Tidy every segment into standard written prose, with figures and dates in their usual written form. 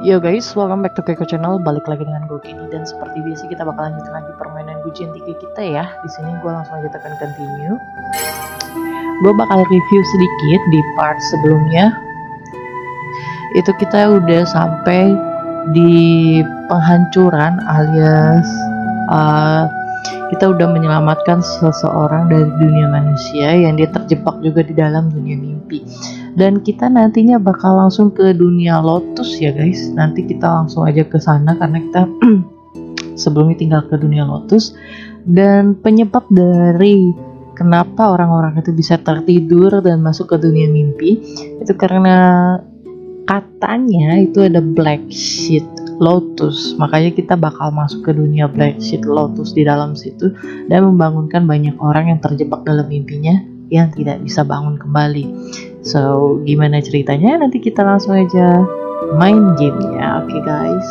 Yo guys, welcome back to Keiko Channel. Balik lagi dengan gue Kenny, dan seperti biasa kita bakal lanjutin lagi permainan Guardian 3 kita ya. Di sini gue langsung aja tekan continue. Gue bakal review sedikit di part sebelumnya. Itu kita udah sampai di penghancuran alias kita udah menyelamatkan seseorang dari dunia manusia yang dia terjebak juga di dalam dunia mimpi. Dan kita nantinya bakal langsung ke dunia Lotus ya guys. Nanti kita langsung aja ke sana karena kita sebelumnya tinggal ke dunia Lotus. Dan penyebab dari kenapa orang-orang itu bisa tertidur dan masuk ke dunia mimpi itu karena katanya itu ada Black Sheet Lotus. Makanya kita bakal masuk ke dunia Black Sheet Lotus di dalam situ dan membangunkan banyak orang yang terjebak dalam mimpinya yang tidak bisa bangun kembali. So, gimana ceritanya? Nanti kita langsung aja main gamenya. Oke guys.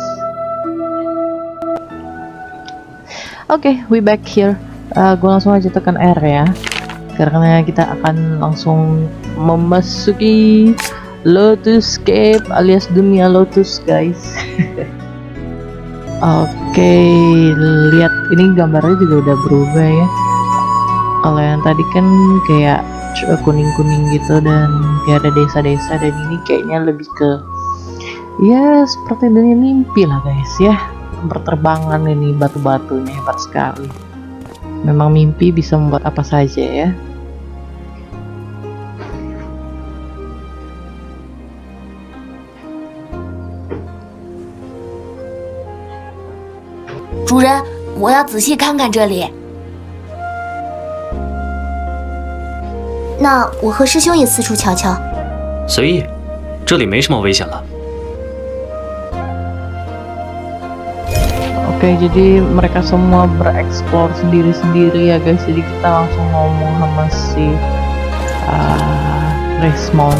Oke, we back here. Gue langsung aja tekan R ya, karena kita akan langsung memasuki Lotus Cave alias dunia Lotus guys. Oke, lihat ini gambarnya juga udah berubah ya. Kalau yang tadi kan kayak kuning-kuning gitu dan kayak ada desa-desa, dan ini kayaknya lebih ke ya seperti dunia mimpi lah guys ya. Berterbangan ini batu-batunya hebat sekali. Memang mimpi bisa membuat apa saja ya. 主人，我要仔细看看这里。那我和师兄也四处瞧瞧。 随意，这里没什么危险了。 Oke, jadi mereka semua bereksplor sendiri-sendiri ya guys. Jadi kita langsung ngomong sama si Resmond.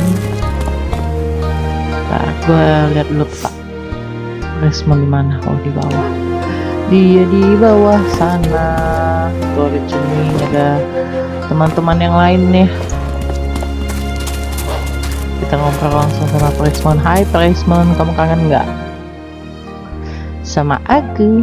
Nah, gue lihat dulu Pak. Resmond di mana? Oh, di bawah. Dia di bawah sana. Tuh di sini ada teman-teman yang lain nih. Kita ngobrol langsung sama Resmond. Hai Resmond, kamu kangen nggak sama aku?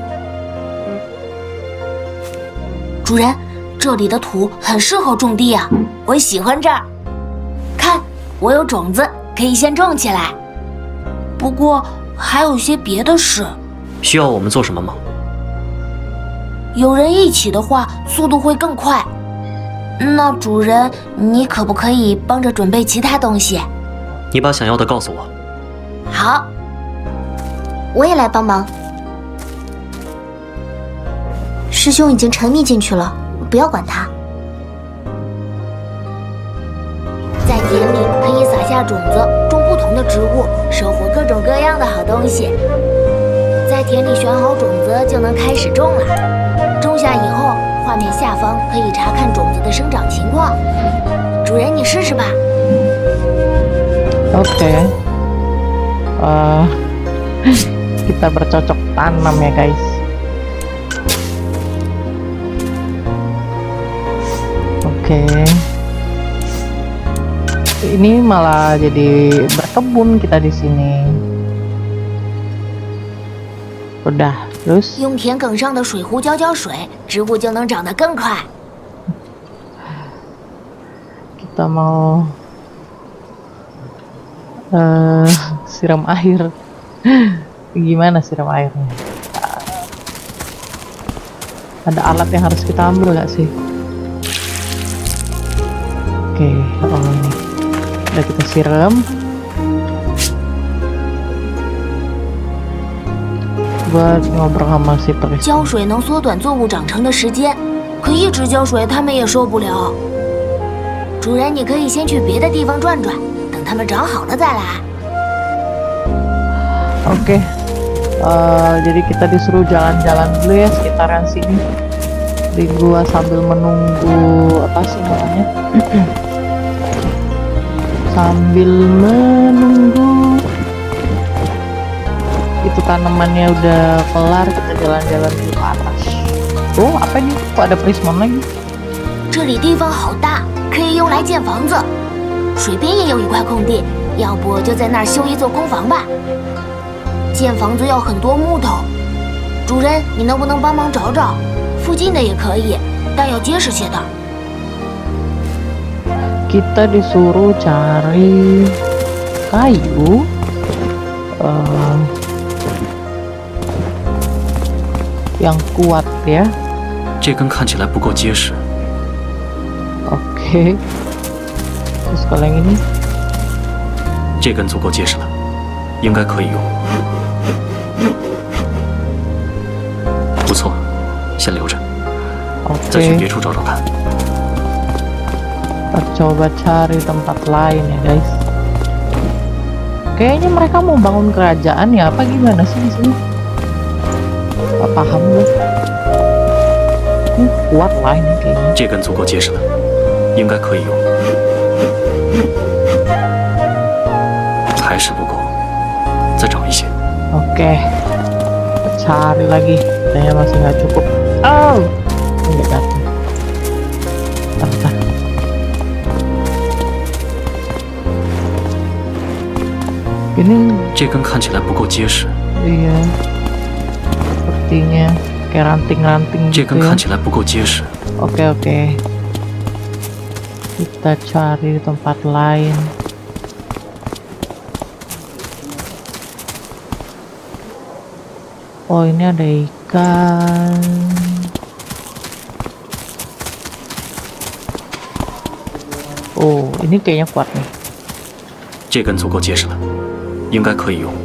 主人，这里的土很适合种地啊，我喜欢这儿。看，我有种子，可以先种起来。不过还有些别的事。 需要我们做什么吗？ 有人一起的话，速度会更快。那主人，你可不可以帮着准备其他东西？ 你把想要的告诉我。 好。 我也来帮忙。师兄已经沉迷进去了，不要管他。在田里可以撒下种子，种不同的植物，收获各种各样的好东西。在田里选好种子就能开始种了。种下以后，画面下方可以查看种子的生长情况。主人，你试试吧。 Oke. Kita bercocok tanam ya guys. Oke. Ini malah jadi berkebun kita di sini. Udah, terus 用田埂上的水壶浇浇水，植物就能长得更快。 kita mau siram air. Gimana siram airnya? Ada alat yang harus kita ambil gak sih? Oke, oh ini udah kita siram. Buat ngobrol sama si Pres. 浇水能缩短作物长成的时间，可一直浇水它们也受不了。主人，你可以先去别的地方转转，等它们长好了再来。 Oke. Jadi kita disuruh jalan-jalan dulu ya sekitaran sini di gua sambil menunggu apa sih namanya sambil menunggu itu tanamannya udah kelar, kita jalan-jalan dulu ke atas. Oh apa ini, kok ada prismon lagi? 这里地方好大，可以用来建房子。水边也有一块空地，要不就在那儿修一座空房吧。 建房子要很多木头。主人，你能不能帮忙找找？附近的也可以，但要结实些的。 Kita disuruh cari kayu. Yang kuat ya. 这根看起来不够结实。 Oke. Terus kalau yang ini? 这根足够结实了，应该可以用。不错，先留着，再去 Oke. 别处找找看。 Kita coba cari tempat lain ya guys. Kayaknya mereka mau bangun kerajaan ya, apa gimana sih di sini? Gak paham gue. Ini kuat lah ini kayaknya. 这根足够结实了，应该可以用。还是不够，再找一些。 Oke. Kita cari lagi. Kayaknya masih nggak cukup. Oh, nggak datang. Bentar. Ini 这根看起来不够结实， iya. Sepertinya kayak ranting-ranting 这 gitu 根 ya. 看起来不够结实。 Oke. Kita cari di tempat lain. Oh, ini ada ikan. Oh, ini kayaknya kuat nih. 这根足够结实了，应该可以用。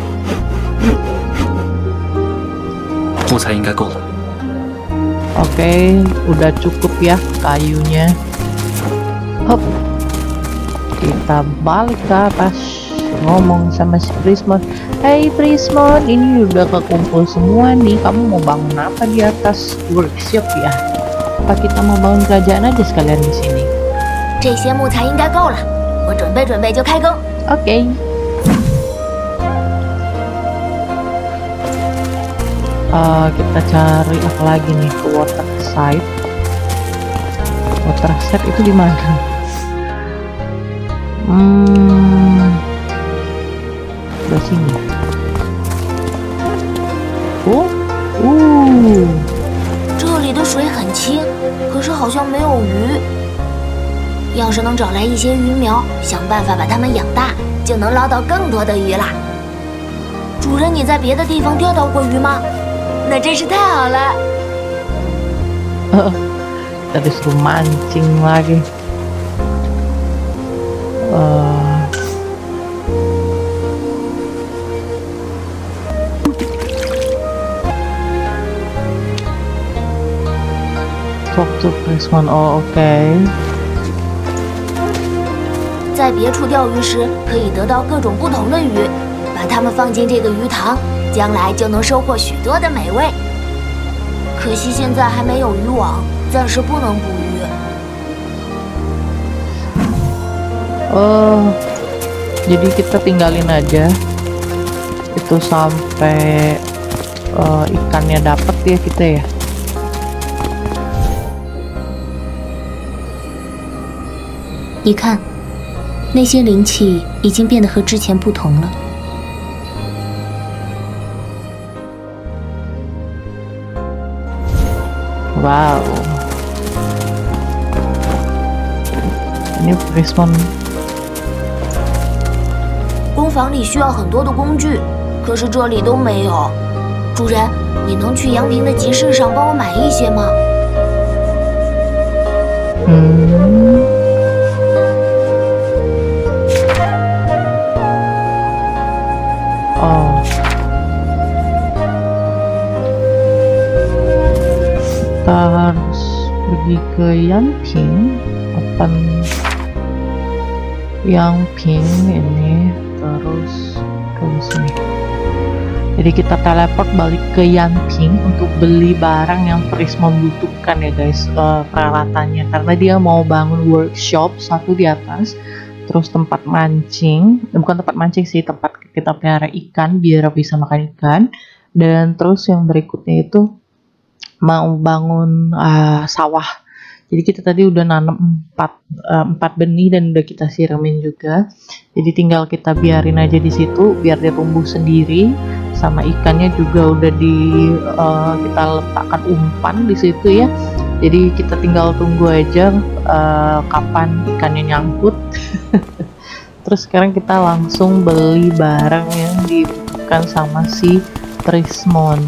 木材应该够了。 Oke, udah cukup ya kayunya. Hop. Kita balik ke atas, ngomong sama si Prismon. Hey Prismon, ini udah kekumpul semua nih. Kamu mau bangun apa di atas workshop ya? Apa kita mau bangun kerajaan aja sekalian di sini? 这些木材应该够了，我准备就开工。 Oke. Kita cari apa lagi nih ke water side. Water side itu di mana? Di sini. Oh, 这里的水很清，可是好像没有鱼。要是能找来一些鱼苗，想办法把它们养大，就能捞到更多的鱼啦。主人，你在别的地方钓到过鱼吗？那真是太好了。 kita disuruh mancing lagi. Talk to Prismon. Oh, oke. 在别处钓鱼时，可以得到各种不同的鱼，把它们放进这个鱼塘，将来就能收获许多的美味。可惜现在还没有渔网，暂时不能捕鱼。 Oh, jadi kita tinggalin aja itu sampai ikannya dapet ya kita ya. 你看，那些灵气已经变得和之前不同了。 Wow. Ini Prismon. 工坊里需要很多的工具，可是这里都没有。主人，你能去阳平的集市上帮我买一些吗？ Oh. Kita harus pergi ke Yanping. Yanping ini terus ke sini. Jadi kita teleport balik ke Yanping untuk beli barang yang Prismon butuhkan ya guys, peralatannya, karena dia mau bangun workshop satu di atas, terus tempat mancing, bukan tempat mancing sih, tempat kita pelihara ikan biar bisa makan ikan, dan terus yang berikutnya itu mau bangun sawah. Jadi kita tadi udah nanam 4 benih dan udah kita siramin juga. Jadi tinggal kita biarin aja di situ biar dia tumbuh sendiri. sama ikannya juga udah kita letakkan umpan di situ ya. Jadi kita tinggal tunggu aja kapan ikannya nyangkut. Terus sekarang kita langsung beli barang yang dibutuhkan sama si Prismon.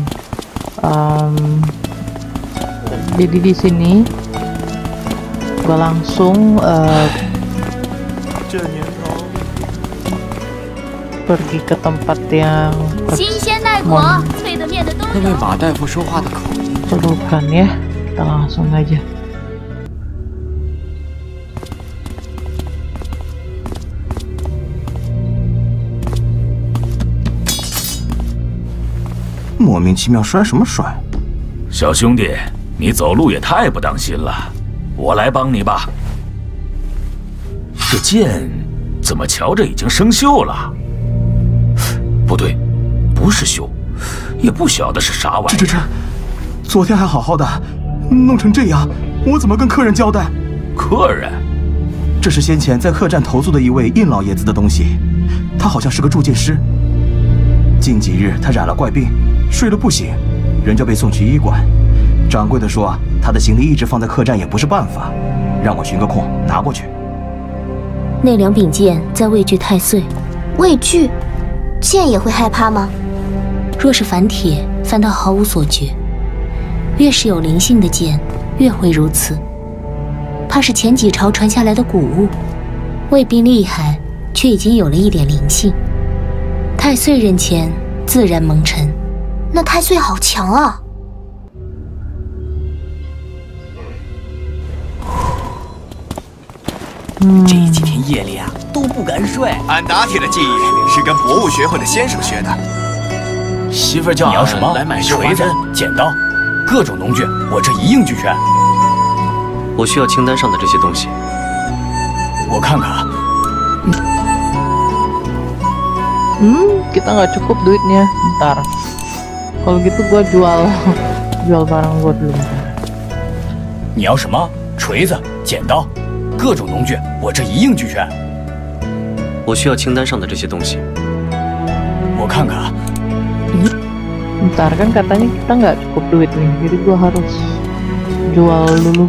Jadi di sini gue langsung pergi ke tempat yang perlukan ya. Kita langsung aja. 莫名其妙甩什么甩？ 小兄弟，你走路也太不当心了，我来帮你吧。这剑怎么瞧着已经生锈了？不对，不是锈，也不晓得是啥玩意。 这，昨天还好好的，弄成这样，我怎么跟客人交代？ 客人？ 这是先前在客栈投宿的一位印老爷子的东西，他好像是个铸剑师。近几日他染了怪病，睡了不醒，人就被送去医馆。掌柜的说，他的行李一直放在客栈也不是办法，让我寻个空拿过去。 那两柄剑在畏惧太岁，畏惧，剑也会害怕吗？若是凡铁，反倒毫无所觉。越是有灵性的剑，越会如此。怕是前几朝传下来的古物，未必厉害，却已经有了一点灵性。太岁人前，自然蒙尘。那太岁好强啊！ 这几天夜里啊都不敢睡。 俺打铁的技艺是跟博物学会的先生学的。 媳妇儿叫俺来买锤子、剪刀，各种农具，我这一应俱全。 我需要清单上的这些东西。 我看看啊。 Kita nggak cukup duitnya. Bentar. Kalau gitu gua jual barang gua dulu. 你要什么？锤子、剪刀，各种农具，我这一应俱全。 我需要清单上的这些东西。 我看看啊。 Bentar, kan katanya kita nggak cukup duit nih, jadi gua harus jual dulu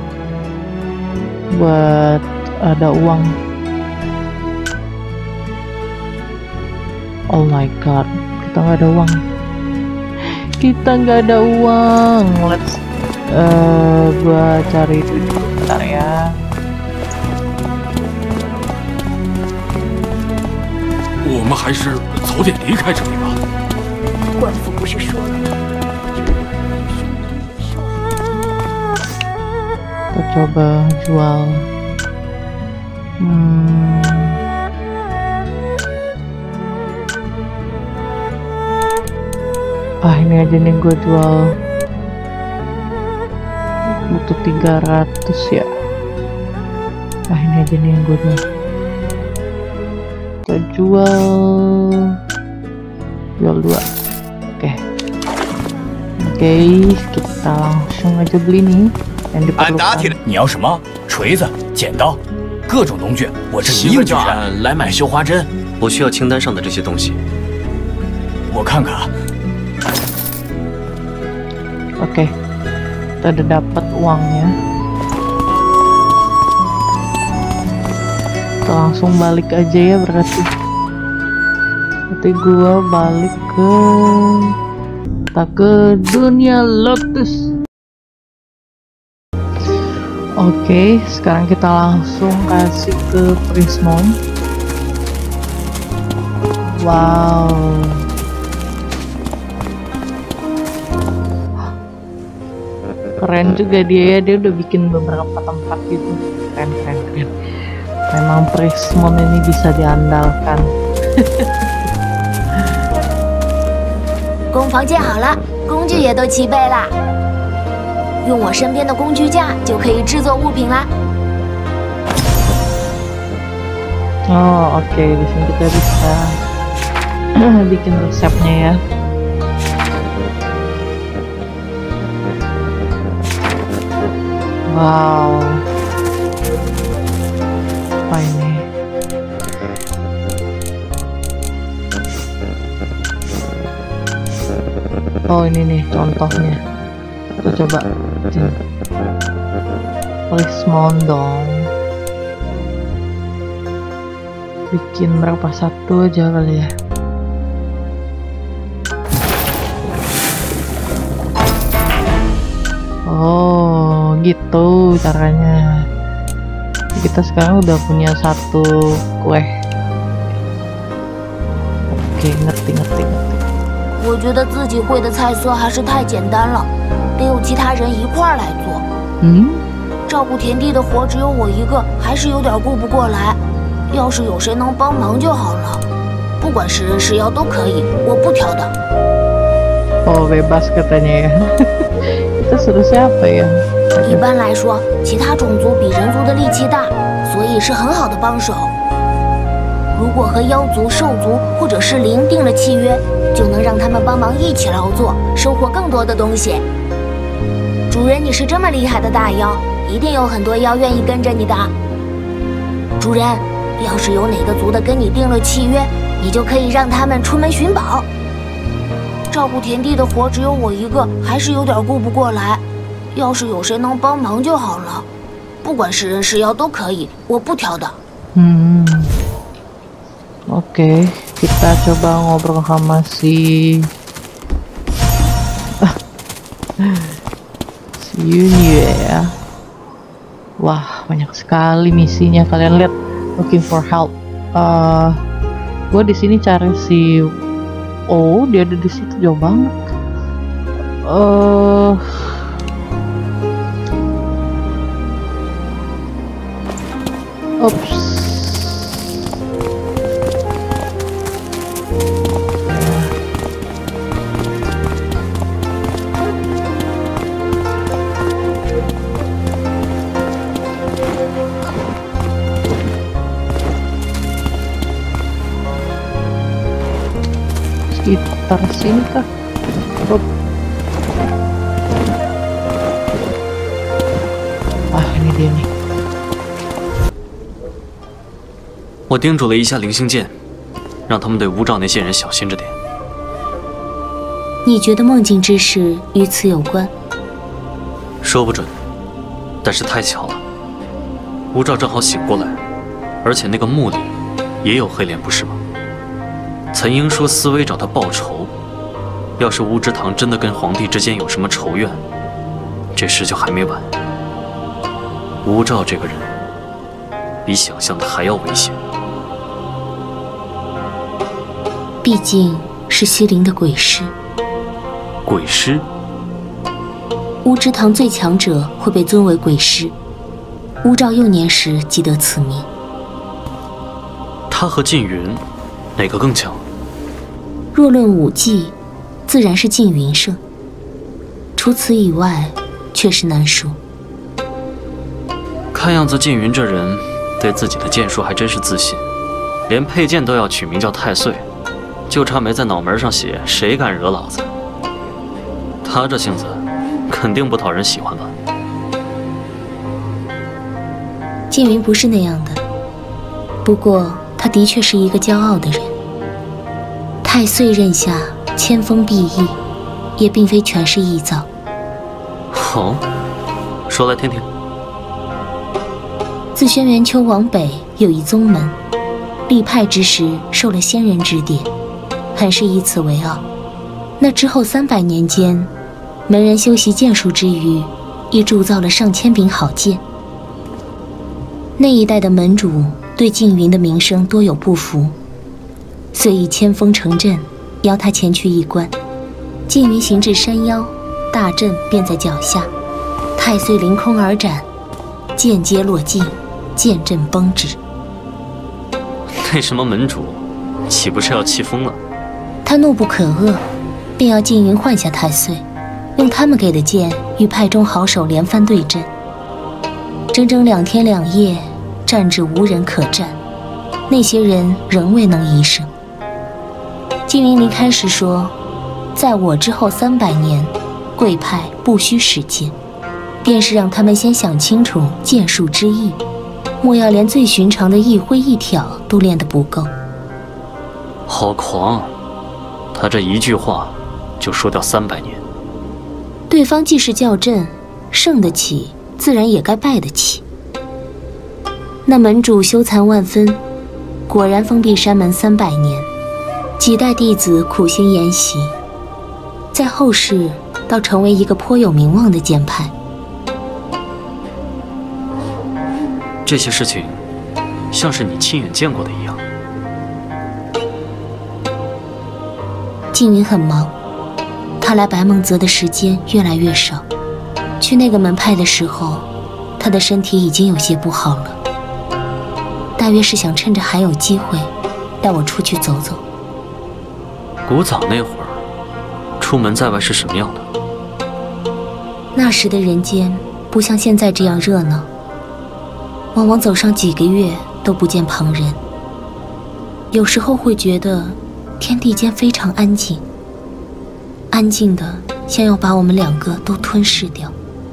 buat ada uang. Oh my god, kita nggak ada uang. Kita nggak ada uang. Let's gua cari duit dulu bentar ya. 我们还是早点离开这里吧。 官府不是说了吗？ Kita coba jual. Ini aja nih gue jual. Butuh 300 ya. Ini aja nih yang gue jual. Kita jual 2. Oke, kita langsung aja beli nih yang diperlukan. 你要什么？锤子、剪刀，各种农具，我这一应俱全。来买绣花针。 我需要清单上的这些东西。 我看看啊。 Oke, kita udah dapat uangnya. Kita langsung balik aja ya berarti. Berarti gua balik ke dunia Lotus. Oke, sekarang kita langsung kasih ke Prismon. Wow. Keren juga dia udah bikin beberapa tempat gitu. Keren. Memang Prismon ini bisa diandalkan. 工房建好了，工具也都齐备了。用我身边的工具架就可以制作物品啦。 Oh, oke, di sini kita bisa bikin resepnya ya. Wow, apa ini? Oh ini nih contohnya. Aku coba list mount dong. Bikin berapa? Satu aja kali ya. Oh gitu caranya. Kita sekarang udah punya satu kue. Oke, ngerti. 我觉得自己会的菜色还是太简单了，得有其他人一块儿来做。照顾田地的活只有我一个，还是有点顾不过来。要是有谁能帮忙就好了，不管是人是妖都可以，我不挑的。 Oh bebas katanya ya. Itu suruh siapa ya? 一般来说，其他种族比人族的力气大，所以是很好的帮手。如果和妖族、兽族或者是灵定了契约，就能让他们帮忙一起劳作，收获更多的东西。主人，你是这么厉害的大妖，一定有很多妖愿意跟着你的。主人，要是有哪个族的跟你定了契约，你就可以让他们出门寻宝。照顾田地的活只有我一个，还是有点顾不过来。要是有谁能帮忙就好了，不管是人是妖都可以，我不挑的。 Oke, kita coba ngobrol sama si Yunye ya. Wah, banyak sekali misinya. Kalian lihat, looking for help. Gue di sini cari si. Oh, dia ada di situ, jauh banget. Oops. Sekitar sini kah? Ini dia nih. 我叮嘱了一下灵星剑，让他们对乌兆那些人小心着点。 你觉得梦境之事与此有关？ 说不准，但是太巧了，乌兆正好醒过来，而且那个墓里也有黑莲，不是吗？岑英说思威找他报仇，要是乌之堂真的跟皇帝之间有什么仇怨，这事就还没完。乌兆这个人，比想象的还要危险。 毕竟是西陵的鬼师。 鬼师？ 乌之堂最强者会被尊为鬼师。乌兆幼年时即得此名。 他和缙云，哪个更强？ 若论武技，自然是缙云胜。除此以外，却是难说。 看样子缙云这人对自己的剑术还真是自信，连佩剑都要取名叫太岁，就差没在脑门上写“谁敢惹老子”。他这性子，肯定不讨人喜欢吧？ 缙云不是那样的，不过他的确是一个骄傲的人。太岁刃下千锋毕翼，也并非全是臆造。 好，说来听听。 自轩辕丘往北有一宗门，立派之时受了仙人指点，很是以此为傲。那之后300年间，门人修习剑术之余，亦铸造了上千柄好剑。那一代的门主对缙云的名声多有不服，遂以千锋成阵，邀他前去一观。缙云行至山腰，大阵便在脚下，太岁凌空而斩，剑皆落尽，剑阵崩止。 那什么门主，岂不是要气疯了？ 他怒不可遏，便要缙云换下太岁，用他们给的剑与派中好手连番对阵。整整2天2夜，战至无人可战，那些人仍未能一胜。缙云离开时说，在我之后300年，贵派不需使剑，便是让他们先想清楚剑术之意，莫要连最寻常的一挥一挑都练得不够。 好狂！他这一句话， 就说掉300年。 对方既是教阵，胜得起，自然也该败得起。那门主羞惭万分，果然封闭山门300年，几代弟子苦心研习，在后世倒成为一个颇有名望的剑派。 这些事情，像是你亲眼见过的一样。 静云很忙，他来白梦泽的时间越来越少。去那个门派的时候，他的身体已经有些不好了。大约是想趁着还有机会，带我出去走走。 古早那会儿，出门在外是什么样的？ 那时的人间不像现在这样热闹，往往走上几个月都不见旁人。有时候会觉得天地间非常安静，安静的像要把我们2个都吞噬掉。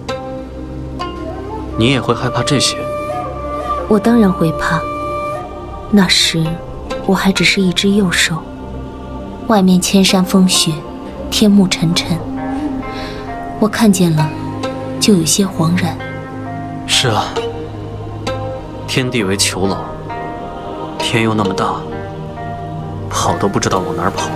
你也会害怕这些？ 我当然会怕。那时我还只是一只幼兽，外面千山风雪，天幕沉沉，我看见了就有些惶然。 是啊，天地为囚牢，天又那么大，跑都不知道往哪儿跑。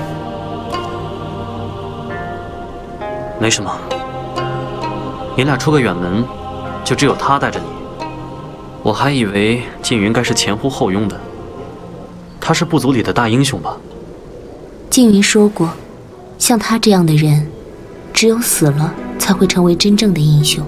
没什么，你俩出个远门，就只有他带着你。我还以为静云该是前呼后拥的，他是部族里的大英雄吧？ 静云说过，像他这样的人，只有死了才会成为真正的英雄。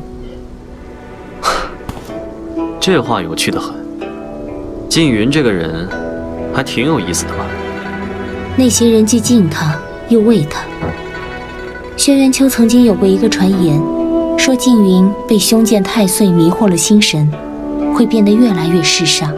这话有趣得很。静云这个人还挺有意思的嘛。 那些人既敬他，又畏他。轩辕丘曾经有过一个传言，说静云被凶剑太岁迷惑了心神，会变得越来越嗜杀。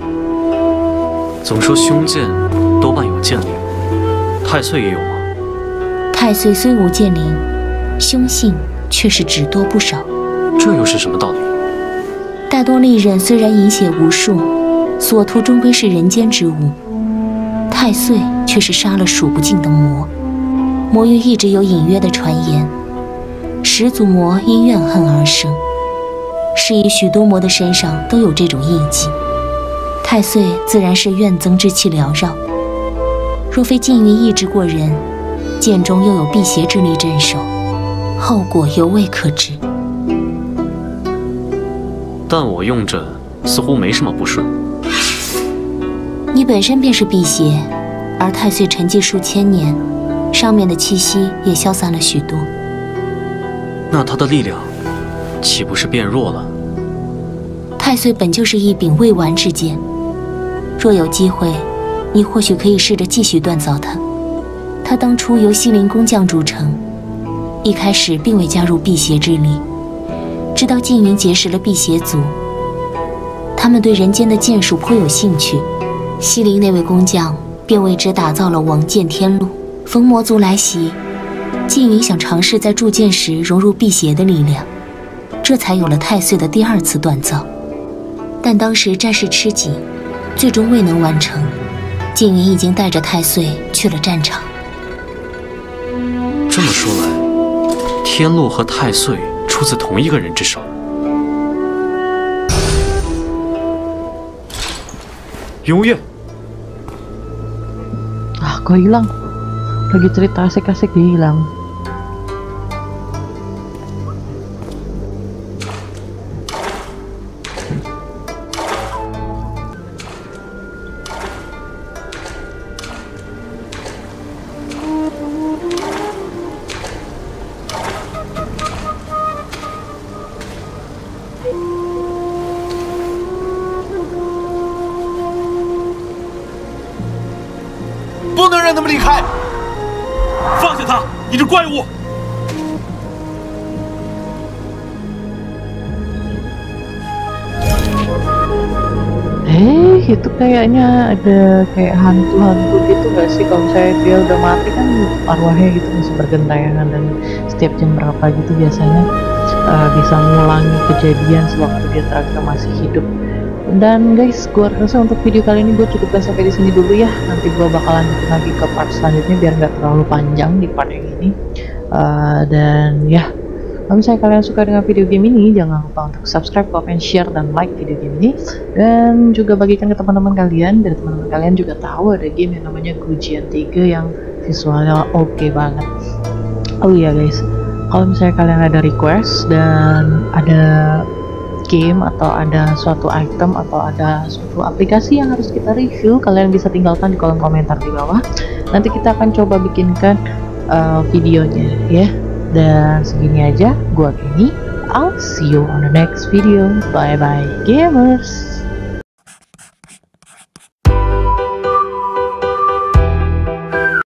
总说凶剑多半有剑灵，太岁也有吗？ 太岁虽无剑灵，凶性却是只多不少。 这又是什么道理？ 大多利刃虽然饮血无数，所图终归是人间之物。太岁却是杀了数不尽的魔。魔域一直有隐约的传言，始祖魔因怨恨而生，是以许多魔的身上都有这种印记。太岁自然是怨憎之气缭绕，若非静云意志过人，剑中又有辟邪之力镇守，后果犹未可知。 但我用着似乎没什么不顺。 你本身便是辟邪，而太岁沉寂数千年，上面的气息也消散了许多。 那他的力量岂不是变弱了？ 太岁本就是一柄未完之剑，若有机会，你或许可以试着继续锻造它。它当初由西陵工匠铸成，一开始并未加入辟邪之力，直到静云结识了辟邪族，他们对人间的剑术颇有兴趣，西陵那位工匠便为之打造了王剑天路。逢魔族来袭，静云想尝试在铸剑时融入辟邪的力量，这才有了太岁的第2次锻造。但当时战事吃紧，最终未能完成。静云已经带着太岁去了战场。 这么说来，天路和太岁出自同一个人之手。永月 Ah, kok hilang? Lagi cerita asik-asik dia hilang. Itu kayaknya ada kayak hantu-hantu gitu gak sih? Kalau misalnya dia udah mati kan arwahnya gitu masih bergentayangan, dan setiap jam berapa gitu biasanya bisa mengulangi kejadian sewaktu dia terakhir masih hidup. Dan guys, gua rasa untuk video kali ini gue cukupkan sampai di sini dulu ya. Nanti gua bakalan lanjutin lagi ke part selanjutnya biar nggak terlalu panjang di part yang ini. Dan ya, kalau misalnya kalian suka dengan video game ini, jangan lupa untuk subscribe, comment, share, dan like video game ini. Dan juga bagikan ke teman-teman kalian, dan teman-teman kalian juga tahu ada game yang namanya Guardian 3 yang visualnya oke banget. Oh iya guys, kalau misalnya kalian ada request dan ada game atau ada suatu item atau ada suatu aplikasi yang harus kita review, kalian bisa tinggalkan di kolom komentar di bawah. Nanti kita akan coba bikinkan videonya ya. Dan segini aja, gua Kenny. I'll see you on the next video. Bye bye gamers.